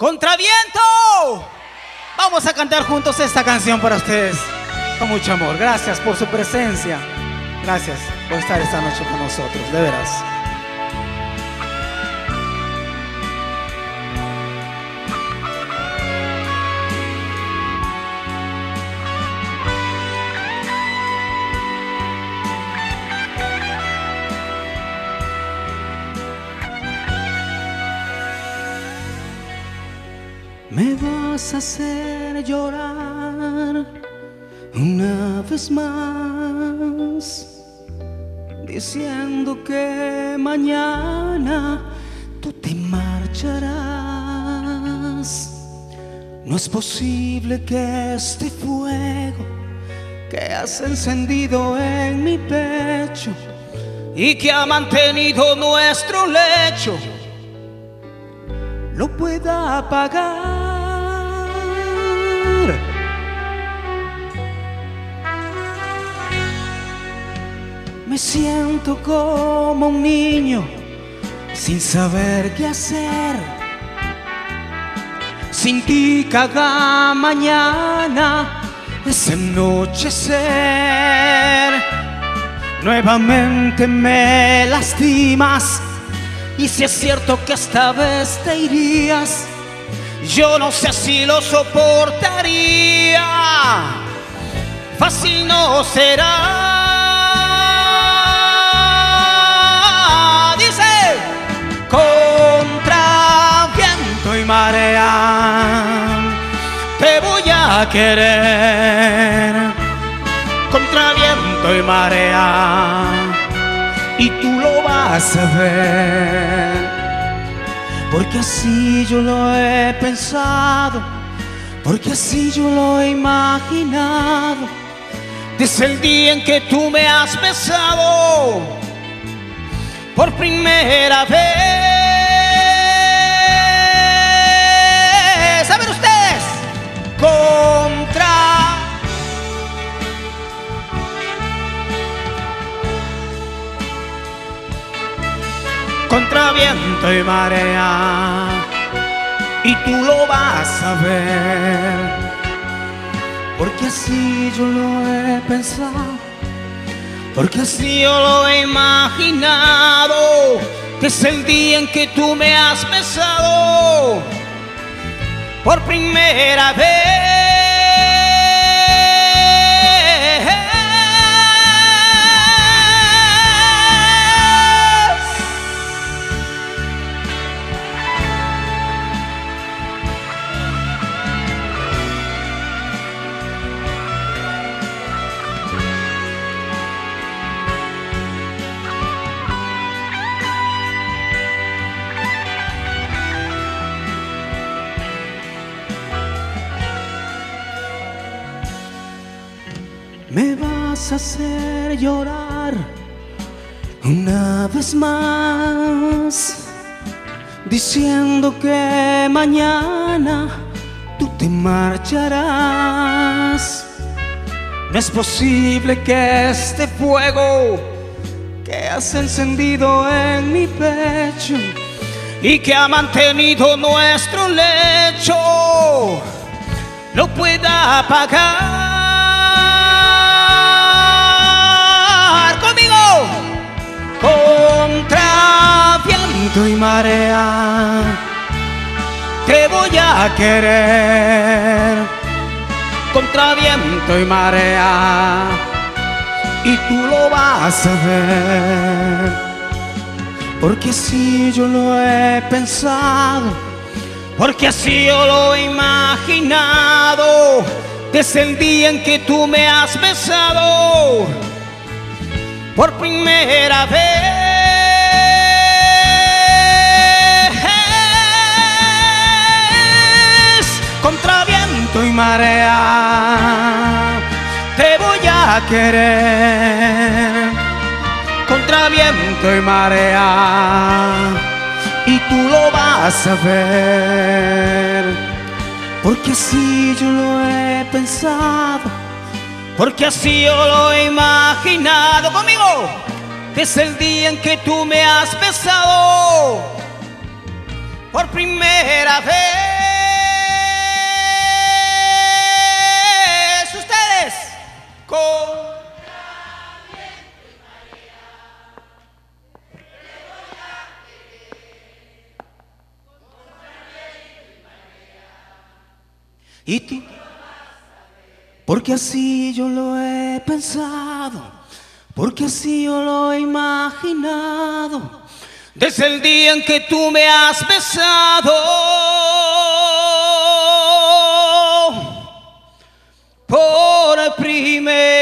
¡Contraviento! Vamos a cantar juntos esta canción para ustedes con mucho amor. Gracias por su presencia. Gracias por estar esta noche con nosotros, de veras. Me vas a hacer llorar una vez más, diciendo que mañana tú te marcharás. No es posible que este fuego que has encendido en mi pecho y que ha mantenido nuestro lecho lo pueda apagar. Me siento como un niño sin saber qué hacer. Sin ti cada mañana es anochecer. Nuevamente me lastimas, y si es cierto que esta vez te irías, yo no sé si lo soportaría. Fácil no será. Dice: contra viento y marea te voy a querer. Contra viento y marea, y tú lo vas a ver, porque así yo lo he pensado, porque así yo lo he imaginado, desde el día en que tú me has besado por primera vez. ¿Saben ustedes? Contra viento y marea, y tú lo vas a ver, porque así yo lo he pensado, porque así yo lo he imaginado, desde el día en que tú me has besado por primera vez. Me vas a hacer llorar una vez más, diciendo que mañana tú te marcharás. No es posible que este fuego que has encendido en mi pecho y que ha mantenido nuestro lecho lo pueda apagar. Contra viento y marea te voy a querer. Contra viento y marea, y tú lo vas a ver, porque así yo lo he pensado, porque así yo lo he imaginado, desde el día en que tú me has besado por primera vez. Contra viento y marea te voy a querer. Contra viento y marea, y tú lo vas a ver, porque así yo lo he pensado, porque así yo lo he imaginado. Conmigo, desde el día en que tú me has besado por primera vez. Y tú, porque así yo lo he pensado, porque así yo lo he imaginado, desde el día en que tú me has besado. Por primera